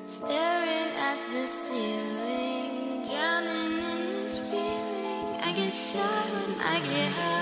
Staring at the ceiling, drowning in this feeling. I get shy when I get high.